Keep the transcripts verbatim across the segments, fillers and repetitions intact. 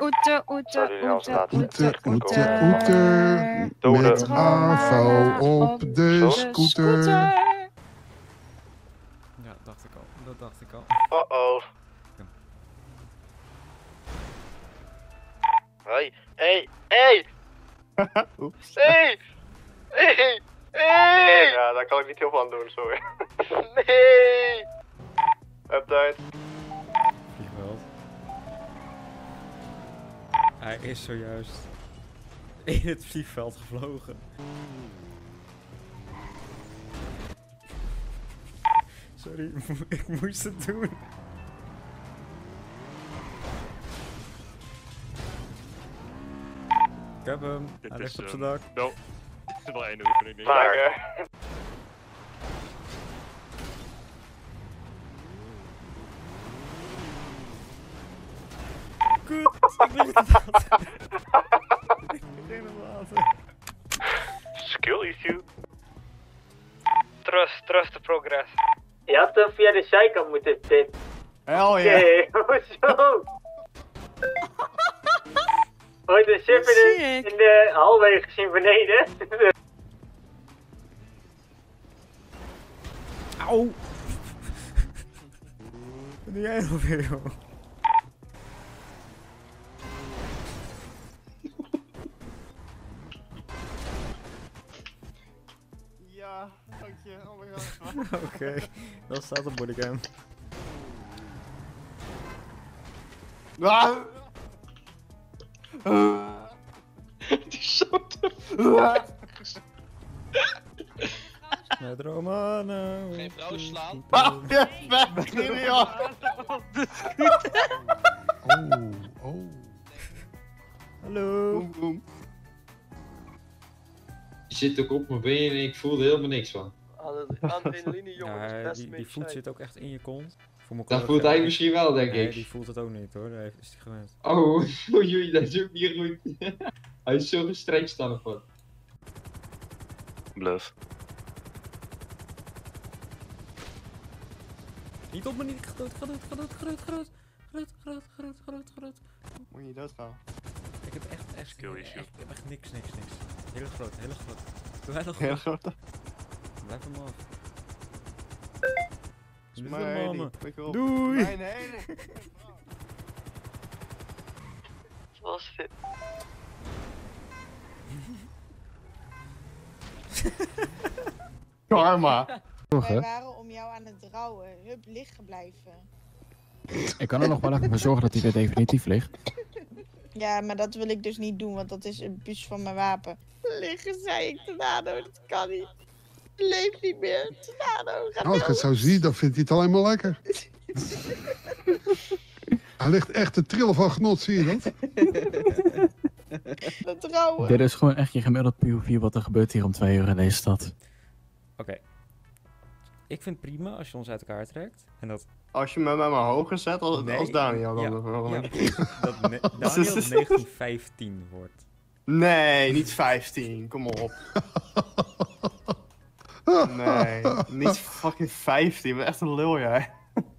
oete, oete, oete, Oete, oete, oete. Met Avo op de scooter. Ja, dat dacht ik al. Dat dacht ik al. Uh-oh. Hoi. Hey, hey! Oeps. Hey! Hey! Hey! Ja, daar kan ik niet heel veel aan doen, sorry. Nee! Update. Vliegveld. Hij is zojuist in het vliegveld gevlogen. Sorry, ik moest het doen. Ik heb hem. Hij ligt op zijn dak. Wel, dit is wel één oefening. denk ik. Maar, Kut, ik lig in het water. Ik lig in het water. Skill issue. Trust, trust the progress. Je had hem via de zijkant moeten tippen. hel ja. Oké, hoezo? Ooit de shipper in, in de hallway gezien beneden. Auw. Wat doe jij nou weer, joh? Ja, dank je. Oh my god. Oké, okay, dat staat op bodycam. Ah. Die zo te Met Romano. Geen vrouw slaan. Ah, ja, weg, begin joh. Oh, oh. Hallo. Boem, boem. Je zit ook op mijn benen en ik voelde helemaal niks van. Adrenaline, jongen, dat is Ja, best die, die medicijn. voet zit ook echt in je kont. Voor mijn Dat collega- voelt hij misschien wel, denk Nee, ik. die voelt het ook niet hoor, daar is hij gewend. Oh, oei, dat is ook niet goed. Hij is zo gestretched dan of wat. Bluff. Niet op me, niet. Ik ga dood, ik ga dood, ik ga dood, ik ga dood, ik ga dood. Groot, groot, groot, groot, groot. Moet je niet doodgaan. Ik heb echt, echt, Skill echt, issue. ik heb echt niks, niks, niks. Hele groot, hele groot. Doe hij nog Heel goed? grote. Blijf hem af. Doe Maar dit nee, mama. pik op. Doei! Nee, nee, nee. Wat was dit? Karma. Wij waren om jou aan het rouwen. Hup, liggen blijven. Ik kan er nog wel even voor zorgen dat hij weer definitief ligt. Ja, maar dat wil ik dus niet doen, want dat is een bus van mijn wapen. Liggen, zei ik, Tornado, dat kan niet. Leef niet meer, Tornado, ga Als ik het zo zie, dan vindt hij het alleen maar lekker. Hij ligt echt te trillen van genot, zie je dat? Het rouwen. Dit is gewoon echt je gemiddeld P O V wat er gebeurt hier om twee uur in deze stad. Oké. Ik vind het prima als je ons uit elkaar trekt. En dat... Als je me met mijn hoger zet als, Nee, als Daniel dan. ja, bijvoorbeeld. ja, dat ne Daniel negentien vijftien wordt. Nee, niet vijftien, kom op. Nee, niet fucking vijftien, wat echt een lul jij.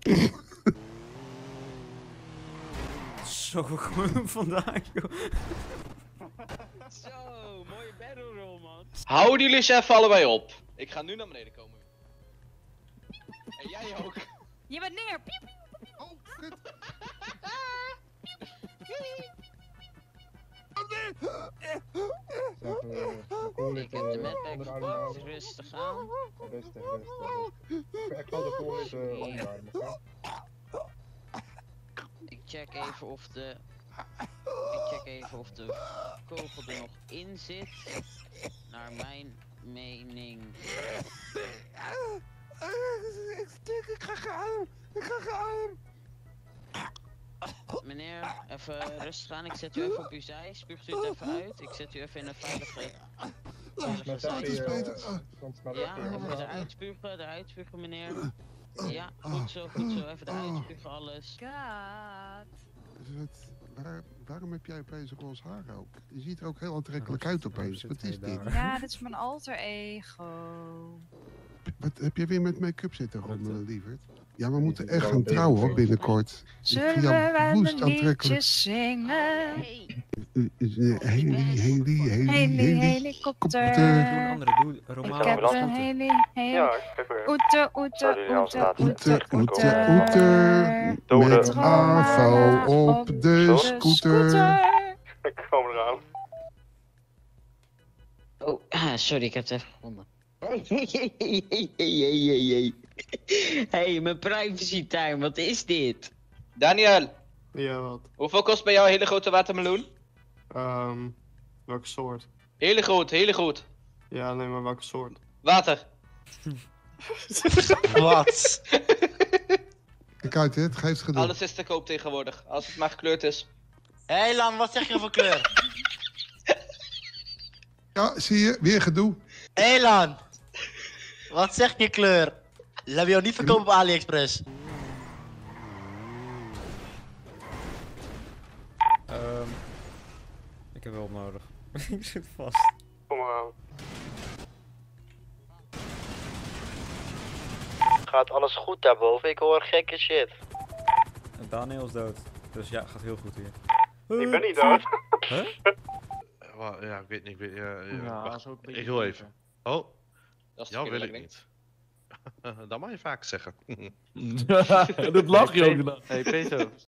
Zo gewoon vandaag, joh. Zo, mooie battle roll, man. Houden jullie eens even allebei op. Ik ga nu naar beneden komen. En jij ook. Je bent neer. Piep, piep. Oh, shit. Ik heb de medpack gepakt, rustig aan. Rustig, rustig. Ik ga de volgende omruimen. Ik check even of de... Ik check even of de kogel er nog in zit. Naar mijn mening. Ik ga gaan. Ik ga gaan. Meneer, even rustig aan. Ik zet u even op uw zij. Spuugt u het even uit. Ik zet u even in een veilige... veilige zij. is beter. Ja, even eruit spugen, eruit spugen, meneer. Ja, goed zo, goed zo. Even eruit spugen, alles. God. Wat- waar- waarom heb jij opeens roze haar ook? Je ziet er ook heel aantrekkelijk uit opeens. Wat is dit? Ja, dit is mijn alter ego. Wat, heb je weer met make-up zitten rommelen, lieverd? Ja, we moeten echt gaan trouwen hoor, binnenkort. Zullen vind jou we woest een aantrekkelijk. liedje zingen? Uh, uh, Heli, heli, heli, Heli, heli. helikopter. Doe een andere, doe Ik Romano. heb dat is een goed. heli, heli. Ja, kijk weer. Oete, oete, oete, Oeter, oete, oeter, oeter. Dode. Met Avo op de scooter. Ik kom eraan. Oh, ah, sorry, ik heb het even gevonden. Hé, hey, mijn privacy time, wat is dit? Daniel, Ja, wat? hoeveel kost bij jou een hele grote watermeloen? Ehm, welke soort? Hele groot, hele groot. Ja, nee, maar welke soort? Water. Wat? Kijk uit, hè, het geeft geduld. Alles is te koop tegenwoordig, als het maar gekleurd is. Hé hey Lan, wat zeg je voor kleur? Ja, zie je, weer gedoe. Hé hey Lan, wat zeg je kleur? Laat we jou niet verkopen op AliExpress. Ehm, ik heb hulp nodig. Ik zit vast. Kom eraan. Gaat alles goed daarboven? Ik hoor gekke shit. En Daniel is dood. Dus ja, gaat heel goed hier. Ik ben niet dood. Huh? Ja, ik weet niet. Ik, weet, ja, ja, Ja, wacht. dat is ook een beetje Ik wil even. Oh, Dat is jou wil ik kinderlijk, niet. Dat mag je vaak zeggen. Dat lach je ook dan. Hey Peter.